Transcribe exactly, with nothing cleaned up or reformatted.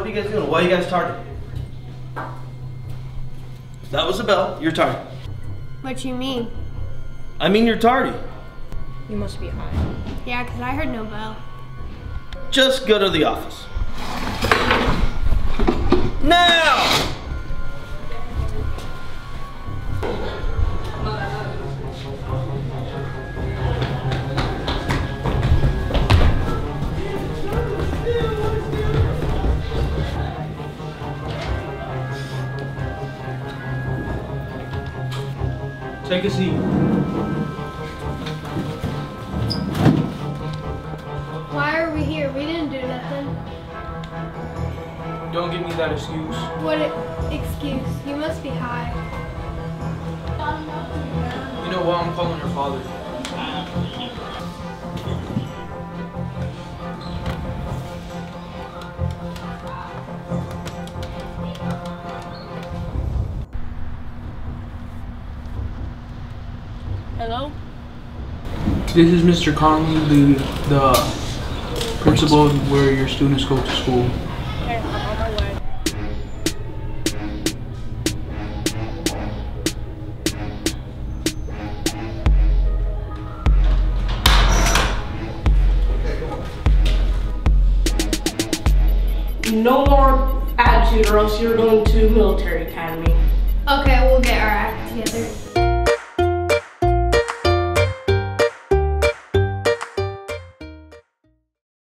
are you guys doing? Why are you guys tardy? That was the bell. You're tardy. What you mean? I mean you're tardy. You must be high. Yeah, because I heard no bell. Just go to the office. Now! Take a seat. Why are we here? We didn't do nothing. Don't give me that excuse. What a- excuse? You must be high. You know what? I'm calling your father. Hello? This is Mister Conley, the the principal of where your students go to school. Okay, I'm on my way. No more attitude or else you're going to military academy.